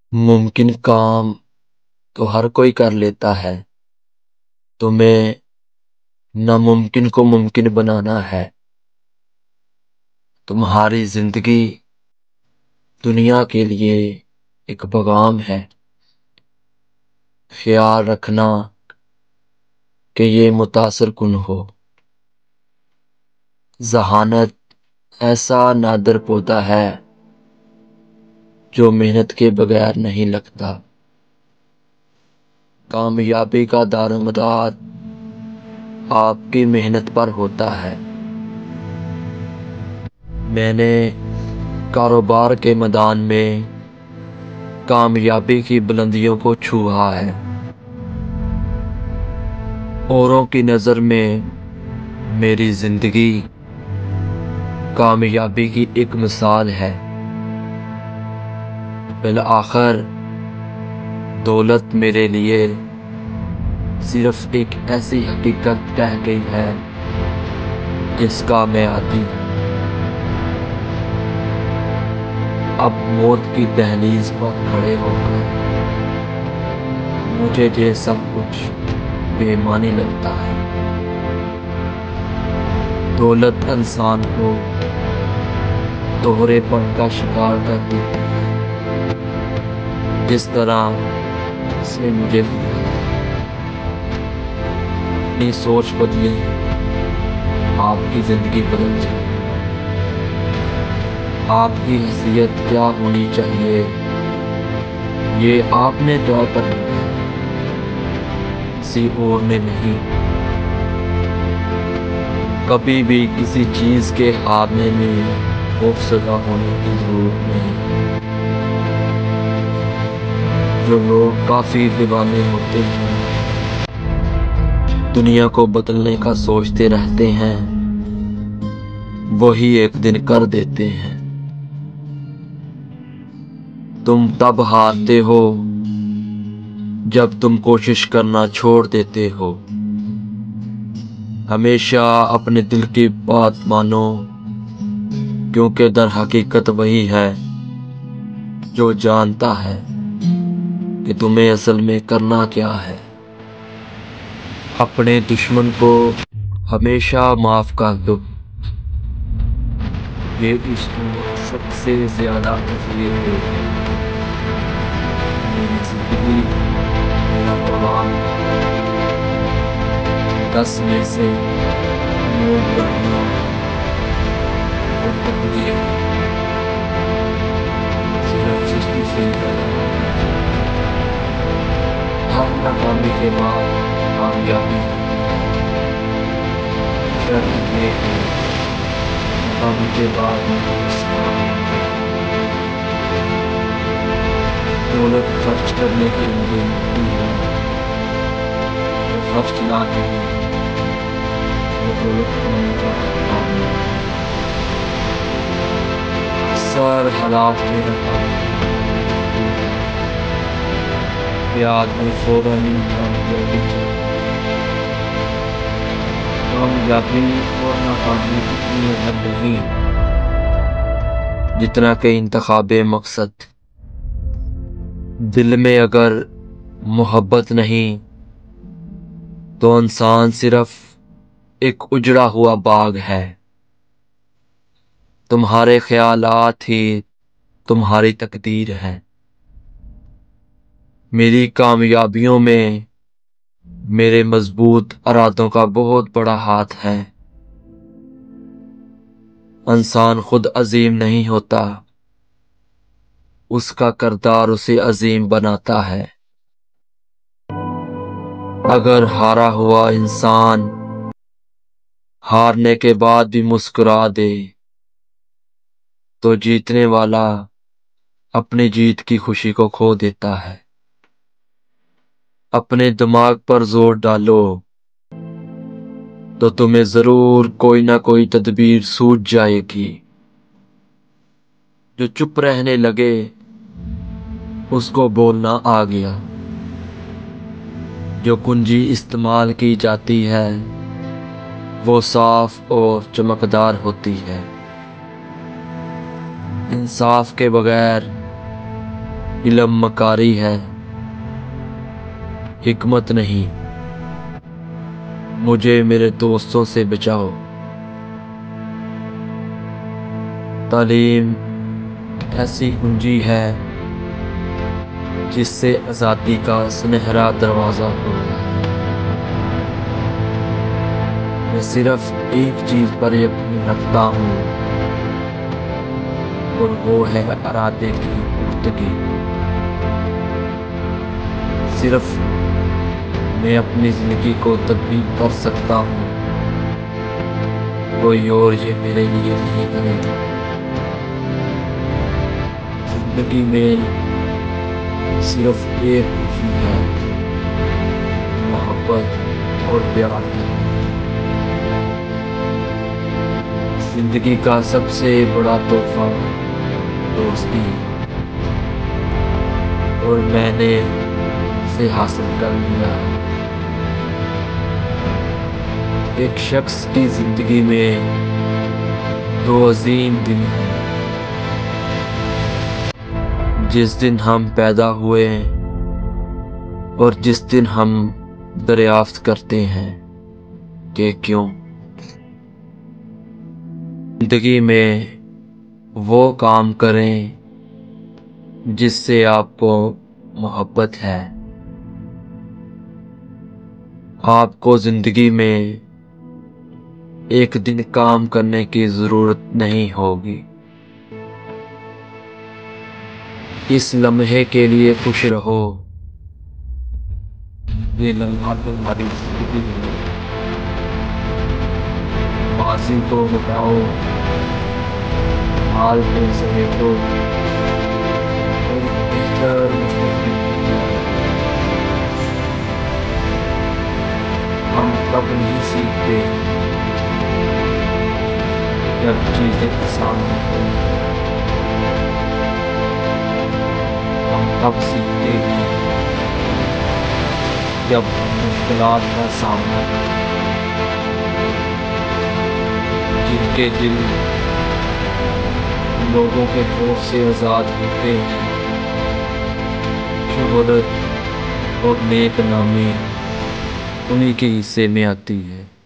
ممکن کام تو ہر کوئی کر لیتا ہے، تمہیں ناممکن کو ممکن بنانا ہے۔ تمہاری زندگی دنیا کے لیے ایک پیغام ہے، خیال رکھنا کہ یہ متاثر کن ہو۔ ذہانت ایسا نادر پودا ہے جو محنت کے بغیر نہیں لگتا۔ کامیابی کا دارمدار آپ کی محنت پر ہوتا ہے۔ میں نے کاروبار کے میدان میں کامیابی کی بلندیوں کو چھوا ہے۔ اوروں کی نظر میں میری زندگی کامیابی کی ایک مثال ہے۔ بالآخر دولت میرے لیے صرف ایک ایسی حقیقت رہ گئی ہے جس کا میں عادی ہوں۔ اب موت کی دہلیز پر کھڑے ہو کر مجھے یہ سب کچھ بے معنی لگتا ہے۔ دولت انسان کو دوہرے پن کا شکار کر دیتی ہے، جس طرح سے مجھے اپنی سوچ بدلی، آپ کی زندگی بدل جائے۔ آپ کی حیثیت کیا ہونی چاہیے یہ آپ نے طے کرنا ہے، کسی اور نے نہیں۔ کبھی بھی کسی چیز کے حاملے میں خوفزدہ ہونے کی ضرورت نہیں۔ جو لوگ کافی دیوانے ہوتے ہیں، دنیا کو بدلنے کا سوچتے رہتے ہیں، وہی ایک دن کر دیتے ہیں۔ تم تب ہارتے ہو جب تم کوشش کرنا چھوڑ دیتے ہو۔ ہمیشہ اپنے دل کی بات مانو، کیونکہ در حقیقت وہی ہے جو جانتا ہے کہ تمہیں اصل میں کرنا کیا ہے۔ اپنے دشمن کو ہمیشہ معاف کر دو، یہ اس کو سب سے زیادہ تکلیف دے گی۔ میری زندگی میرا پیغام 10 میں سے 9 گالیاں اور تکلیف صرف 60 ہر ناکامی کے بعد کامیابی شرط یہ ہے، ناکامی کے بعد دولت خرچ کرنے کے لیے نہیں ہے، جو خرچ نہ کرے وہ دولت کمانے کا کام ہے۔ اکثر حالات میں کہ آدمی فوراً کامیابی اور ناکامی اتنی اہم نہیں جتنا کہ انتخاب مقصد۔ دل میں اگر محبت نہیں تو انسان صرف ایک اجڑا ہوا باغ ہے۔ تمہارے خیالات ہی تمہاری تقدیر ہے۔ میری کامیابیوں میں میرے مضبوط ارادوں کا بہت بڑا ہاتھ ہے۔ انسان خود عظیم نہیں ہوتا، اس کا کردار اسے عظیم بناتا ہے۔ اگر ہارا ہوا انسان ہارنے کے بعد بھی مسکرا دے تو جیتنے والا اپنی جیت کی خوشی کو کھو دیتا ہے۔ اپنے دماغ پر زور ڈالو تو تمہیں ضرور کوئی نہ کوئی تدبیر سوجھ جائے گی۔ جو چپ رہنے لگے اس کو بولنا آ گیا۔ جو کنجی استعمال کی جاتی ہے وہ صاف اور چمکدار ہوتی ہے۔ انصاف کے بغیر علم مکاری ہے، حکمت نہیں۔ مجھے میرے دوستوں سے بچاؤ۔ تعلیم ایسی کنجی ہے جس سے آزادی کا سنہرا دروازہ کھلتا ہے۔ میں صرف ایک چیز پر یقین رکھتا ہوں اور وہ ہے ارادے کی پختگی۔ صرف میں اپنی زندگی کو تبدیل کر سکتا ہوں، کوئی اور یہ میرے لیے نہیں کرے گا۔ زندگی میں صرف ایک خوشی ہے، محبت اور پیار کی۔ زندگی کا سب سے بڑا تحفہ دوستی، اور میں نے اسے حاصل کر لیا ہے۔ ایک شخص کی زندگی میں دو عظیم دن ہیں، جس دن ہم پیدا ہوئے اور جس دن ہم دریافت کرتے ہیں کہ کیوں۔ زندگی میں وہ کام کریں جس سے آپ کو محبت ہے۔ آپ کو زندگی میں ایک دن کام کرنے کی ضرورت نہیں ہوگی۔ اس لمحے کے لیے خوش رہو۔ یہ لمحہ تمہاری زندگی ہے۔ ماضی کو مٹاؤ، حال کو سمیٹو، اور بہتر مستقبل کی طرف۔ ہم تب نہیں سیکھتے جب چیزیں آسان ہوتی ہیں، ہم تب سیکھتے ہیں جب مشکلات کا سامنا کریں۔ جن کے دل لوگوں کے خوف سے آزاد ہوتے ہیں، شہرت اور نیک نامی انہی کے حصے میں آتی ہے۔